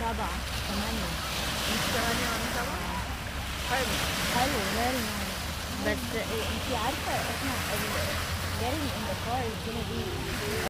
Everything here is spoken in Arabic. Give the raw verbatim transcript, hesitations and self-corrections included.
سبعة ثمانية. انت ثمانية وانا سبعة. حلو. حلو very nice. بس انتي عارفة احنا ال getting in the car is gonna be